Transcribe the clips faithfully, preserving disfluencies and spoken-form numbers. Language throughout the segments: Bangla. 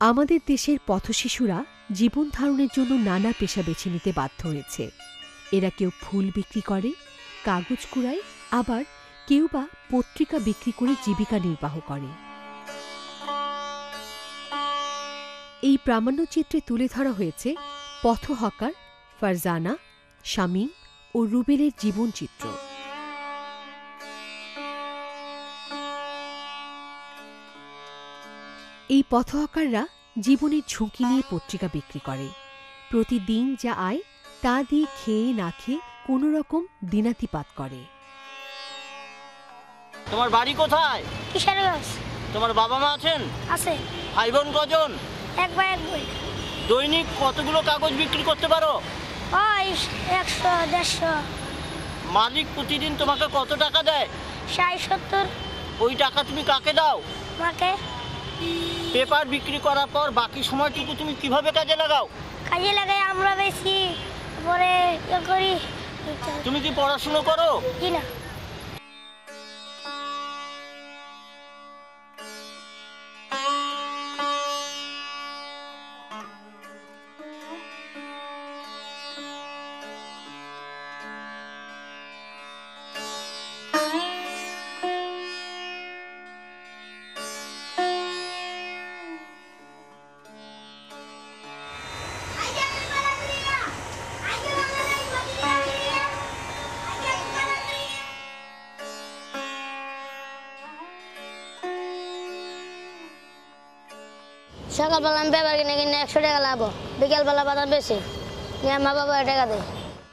আমাদের দেশের পথশিশুরা জীবন ধারণের জন্য নানা পেশা বেছে নিতে বাধ্য হয়েছে। এরা কেউ ফুল বিক্রি করে, কাগজ কুড়ায়, আবার কেউ বা পত্রিকা বিক্রি করে জীবিকা নির্বাহ করে। এই প্রামাণ্যচিত্রে তুলে ধরা হয়েছে পথহকার ফারজানা, শামীম ও রুবেলের জীবনচিত্র। এই পথহকাররা জীবনের ঝুঁকি নিয়ে পত্রিকা বিক্রি করে। প্রতিদিন যা আয় তা দিয়ে খেয়ে না খেয়ে কোনো রকম দিনাতিপাত করে। তোমার বাড়ি কোথায়? কিশোরগঞ্জ। তোমার বাবা মা আছেন? আছে। ভাই বোন কজন? এক ভাই এক বোন। দৈনিক কতগুলো কাগজ বিক্রি করতে পারো? ওই একশো দেড়শো। মালিক প্রতিদিন তোমাকে কত টাকা দেয়? ষাট সত্তর। ওই টাকা তুমি কাকে দাও? মাকে। পেপার বিক্রি করার পর বাকি সময়টুকু তুমি কিভাবে কাজে লাগাও? কাজে লাগাই আমরা বেশি পরে ইয়ে করি। তুমি কি পড়াশোনা করো? কি না। সকালবেলা আমি পেপার কিনে কিনে একশো টাকা লাভ, বিকেলবেলা বাজার বেশি নিয়ে মা বাবা টাকা দেয়।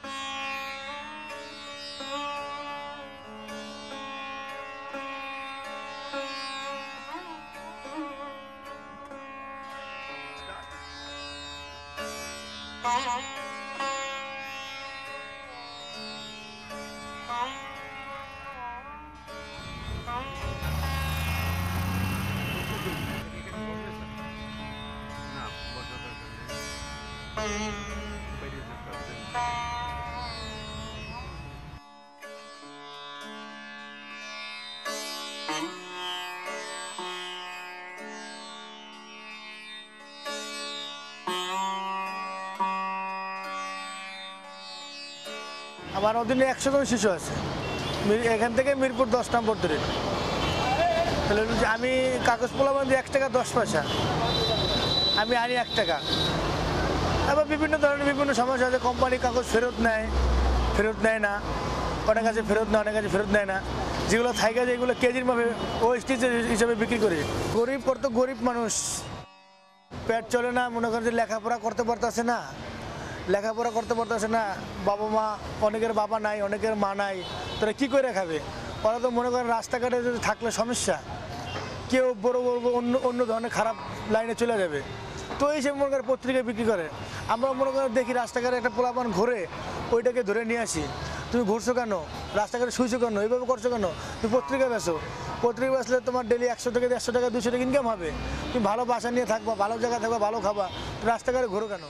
আমার অধীনে একশো জন শিশু আছে, এখান থেকে মিরপুর দশ নম্বর ধরে। তাহলে আমি কাগজ পোলা বান্ধি এক টাকা দশ পয়সা, আমি আনি এক টাকা। আবার বিভিন্ন ধরনের বিভিন্ন সমস্যা আছে, কোম্পানি কাগজ ফেরত নেয়, ফেরত নেয় না, অনেক কাছে ফেরত নেয়, অনেক কাছে ফেরত নেয় না। যেগুলো থাকে যায় এগুলো কেজির ভাবে ওয়েস্টেজ হিসাবে বিক্রি করে। গরিব করতো গরিব মানুষ, পেট চলে না, মনে করেন যে লেখাপড়া করতে পারতেছে না, লেখাপড়া করতে পারতেছে না, বাবা মা, অনেকের বাবা নাই, অনেকের মা নাই, তারা কী করে খাবে? ওরা তো মনে করেন রাস্তাঘাটে যদি থাকলে সমস্যা, কেউ বড় বড় অন্য অন্য ধরনের খারাপ লাইনে চলে যাবে। তো এই সব মনে করেন পত্রিকা বিক্রি করে। আমরা মনে করেন দেখি রাস্তাঘাটে একটা পোলাপান ঘুরে, ওইটাকে ধরে নিয়ে আসি, তুমি ঘুরছো কেন, রাস্তাঘাটে শুইছো কেন, এইভাবে করছো কেন, তুমি পত্রিকা বেচো, পত্রিকা বেচলে তোমার ডেলি একশো টাকা দেড়শো টাকা দুশো টাকা ইনকাম হবে, তুমি ভালো বাসা নিয়ে থাকবা, ভালো জায়গায় থাকবা, ভালো খাবা, রাস্তাঘাটে ঘুরো কেন?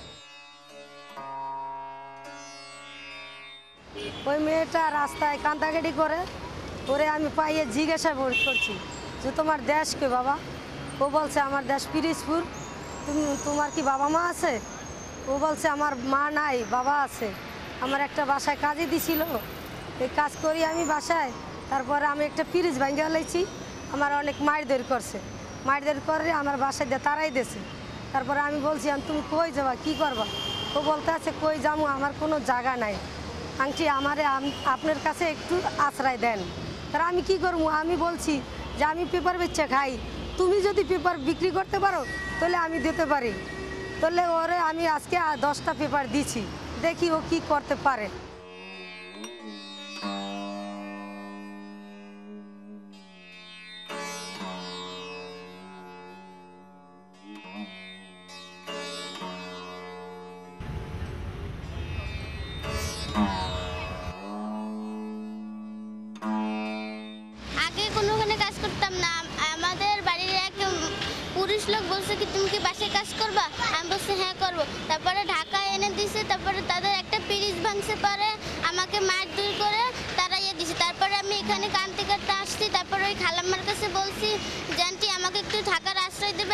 ওই মেয়েটা রাস্তায় কান্দাকাটি করে, ওরে আমি পাইয়ে জিজ্ঞাসা করছি যে তোমার দেশ কে বাবা? ও বলছে আমার দেশ পিরিজপুর। তুমি তোমার কি বাবা মা আছে? ও বলছে আমার মা নাই, বাবা আছে। আমার একটা বাসায় কাজে দিছিল, এই কাজ করি আমি বাসায়, তারপরে আমি একটা পিরিজ ভাঙ্গা লাইছি, আমার অনেক মায়ের দৌড় করছে, মায়ের দৌড় করে আমার বাসায় দিয়ে তারাই দিয়েছে। তারপরে আমি বলছি তুমি কই যাবা, কি করবা? ও বলতে আছে কই যাবো, আমার কোনো জায়গা নাই, আংটি আমারে আপনার কাছে একটু আশ্রয় দেন। তারা আমি কি করবো? আমি বলছি যে আমি পেপার বেচে খাই, তুমি যদি পেপার বিক্রি করতে পারো তাহলে আমি দিতে পারি। তাহলে ওরে আমি আজকে দশটা পেপার দিছি, দেখি ও কি করতে পারে। লোক বলছে কি তুমি কি বাসায় কাজ করবা? আমি বলছি হ্যাঁ করবো। তারপরে ঢাকা এনে দিছে, তারপরে তাদের একটা পিরিজ ভাঙছে, পরে আমাকে মারধর করে তাড়াইয়ে দিছে। তারপরে আমি এখানে কান্তি কাটতে আসছি, তারপরে ওই খালাম্মার কাছে বলছি যে আন্টি আমাকে একটু থাকার আশ্রয় দেবেন।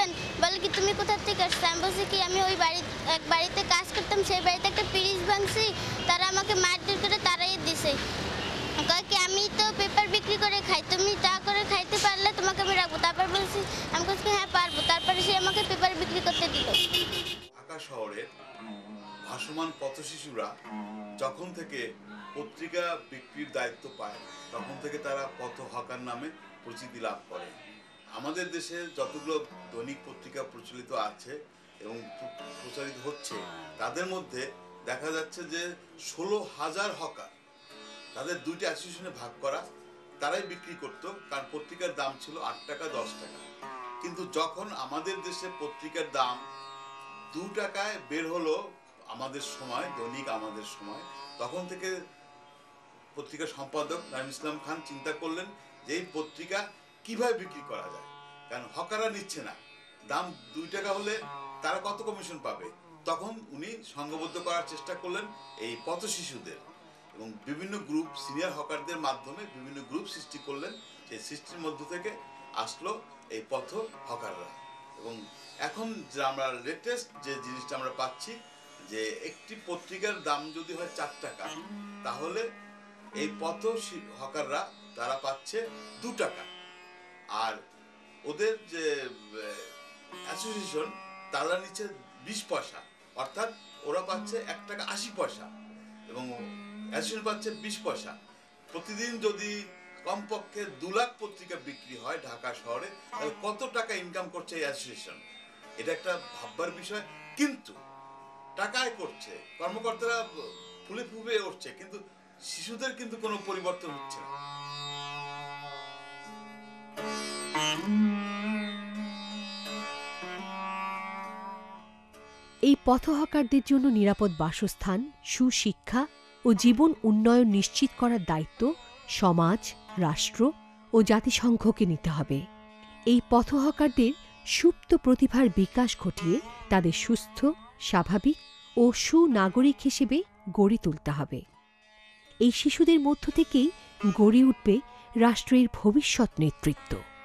কেন? বলে কি তুমি কোথা থেকে আসছো? আমি বলছি কি আমি ওই বাড়ি এক বাড়িতে কাজ করতাম, সেই বাড়িতে একটা পিরিচ ভাঙছি, তারা আমাকে মারধর করে তারাই দিছে। কয় কি আমি তো পেপার বিক্রি করে খাই, তুমি তা করে খাইতে পারলে তোমাকে আমি রাখবো। তারপর বলছি আমি বলছি হ্যাঁ পারবো। তারপরে সে আমাকে পেপার বিক্রি করতে দিল। ঢাকা শহরে ভাসমান পথশিশুরা যখন থেকে পত্রিকা বিক্রির দায়িত্ব পায় তখন থেকে তারা পথ হকার নামে পরিচিতি লাভ করে। আমাদের দেশে যতগুলো দৈনিক পত্রিকা প্রচলিত আছে এবং প্রচারিত হচ্ছে তাদের মধ্যে দেখা যাচ্ছে যে ষোলো হাজার হকার, তাদের দুইটি অ্যাসোসিয়েশনে ভাগ করা, তারাই বিক্রি করত, কারণ পত্রিকার দাম ছিল আট টাকা দশ টাকা। কিন্তু যখন আমাদের দেশে পত্রিকার দাম দু টাকায় বের হলো আমাদের সময়, দৈনিক আমাদের সময়, তখন থেকে পত্রিকার সম্পাদক নাইম ইসলাম খান চিন্তা করলেন যে এই পত্রিকা কিভাবে বিক্রি করা যায়, কারণ হকাররা নিচ্ছে না, দাম দুই টাকা হলে তারা কত কমিশন পাবে। তখন উনি সংঘবদ্ধ করার চেষ্টা করলেন এই পথ শিশুদের এবং বিভিন্ন গ্রুপ সিনিয়র হকারদের মাধ্যমে বিভিন্ন গ্রুপ সৃষ্টি করলেন। সেই সৃষ্টির মধ্য থেকে আসলো এই পথ হকাররা। এবং এখন যে আমরা লেটেস্ট যে জিনিসটা আমরা পাচ্ছি যে একটি পত্রিকার দাম যদি হয় চার টাকা, তাহলে এই পথ হকাররা তারা পাচ্ছে দু টাকা, আর ওদের যে অ্যাসোসিয়েশন তারা নিচ্ছে বিশ পয়সা, অর্থাৎ ওরা পাচ্ছে এক টাকা আশি পয়সা এবং অ্যাসোসিয়েশন পাচ্ছে বিশ পয়সা। প্রতিদিন যদি কমপক্ষে দু লাখ পত্রিকা বিক্রি হয় ঢাকা শহরে, তাহলে কত টাকা ইনকাম করছে এই অ্যাসোসিয়েশন? এটা একটা ভাববার বিষয়। কিন্তু টাকায় করছে, কর্মকর্তারা ফুলে ফুলে উঠছে, কিন্তু শিশুদের কিন্তু কোনো পরিবর্তন হচ্ছে না। এই পথহকারদের জন্য নিরাপদ বাসস্থান, সুশিক্ষা ও জীবন উন্নয়ন নিশ্চিত করার দায়িত্ব সমাজ, রাষ্ট্র ও জাতিসংঘকে নিতে হবে। এই পথহকারদের সুপ্ত প্রতিভার বিকাশ ঘটিয়ে তাদের সুস্থ, স্বাভাবিক ও সুনাগরিক হিসেবে গড়ে তুলতে হবে। এই শিশুদের মধ্য থেকেই গড়ে উঠবে রাষ্ট্রের ভবিষ্যৎ নেতৃত্ব।